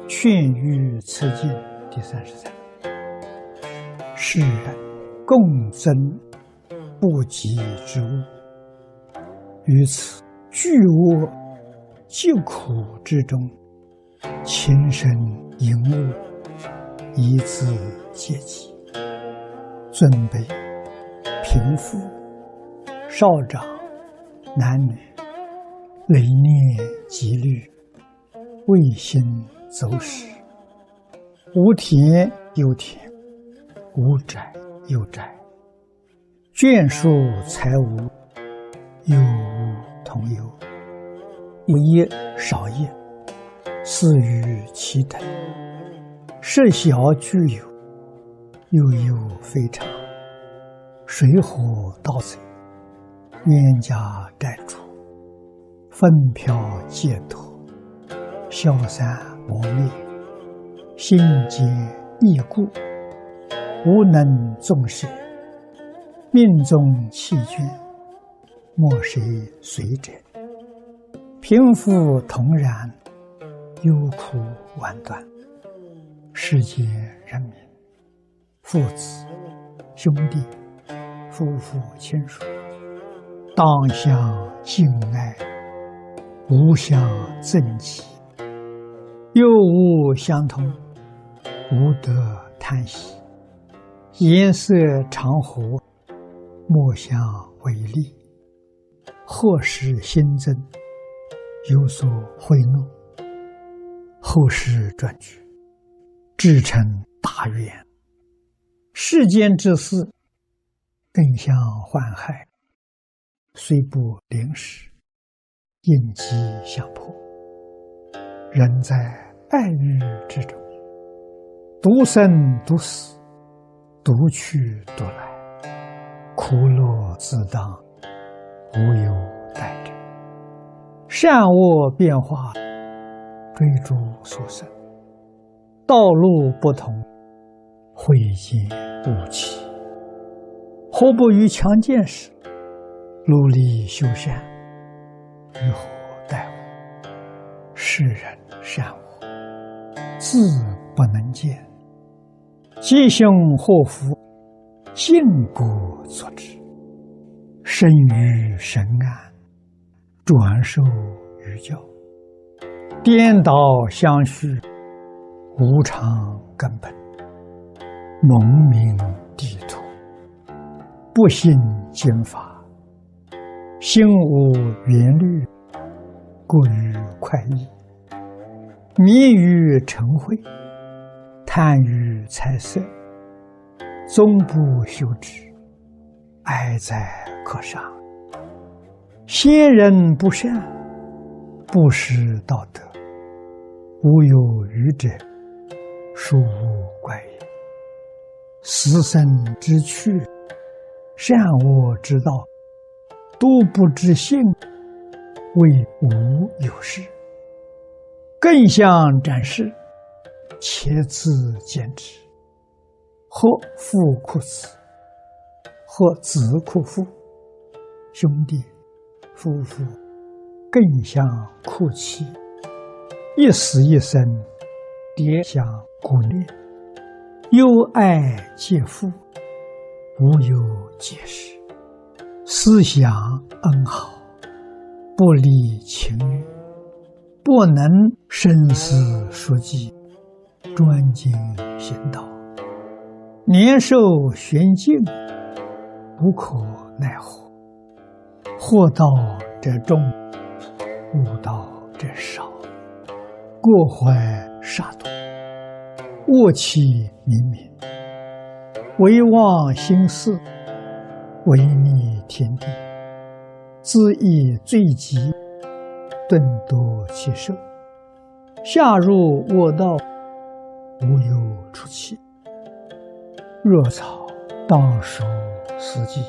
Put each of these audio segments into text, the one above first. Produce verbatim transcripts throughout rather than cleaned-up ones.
劝喻此经第三十三。世人共争不及之物，于此巨恶疾苦之中，情深淫恶，以自戒己。尊卑、贫富、少长、男女，累念积虑，未心走失，无田有田，无宅有宅，眷属财物，有无同有，有业少业，似与其等，事小俱有，有有非常，水火盗贼，冤家债主，纷飘解脱，消散磨灭，心结异故，无能纵舍，命中弃捐，莫谁随者。贫富同然，忧苦万端。世间人民，父子、兄弟、夫妇亲属，当相敬爱，无相憎忌，忧恶相同，无得贪喜，颜色常和，莫相违逆，或使新增，有所贿赂，后世转举，至成大愿。世间之事，更相患害，虽不临时，应机相迫。人在爱欲之中，独生独死，独去独来，苦乐自当，无有待者。善恶变化，追逐所生，道路不同，会见误期。何不于强健时，努力修善，于何待我？世人善恶，自不能见，吉凶祸福，尽故作之。生于神安，转受于教，颠倒相续，无常根本，蒙名地土，不信经法，心无缘虑，过于快意，迷于尘秽，贪于财色，终不修之，哀哉可伤。先人不善，不识道德，无有余者，殊无怪也。死生之趣，善恶之道，都不知性，谓无有事。更相展示，且自见之。或父哭子，或子哭父，兄弟、夫妇更相哭泣，一死一生，迭相顾念，忧爱皆父，无有解释。思想恩好，不离情欲，不能深思熟记，专精行道，年寿玄静，无可奈何。祸道者众，悟道者少，过怀煞多，恶气冥冥，唯忘心事，违逆天地，恣意罪极，顿夺其寿，下入恶道，无有出期。若草当属四季，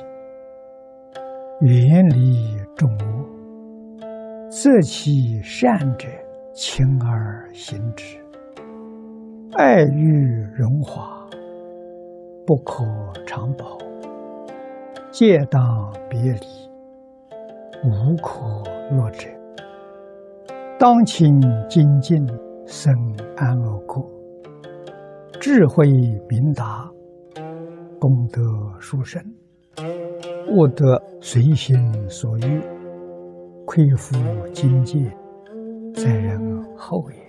远离众恶，择其善者，亲而行之。爱欲荣华，不可长保，戒当别离，无可乐者。当勤精进， 生安乐国，智慧明达，功德殊胜，悟得随心所欲，恢复境界，在人后也。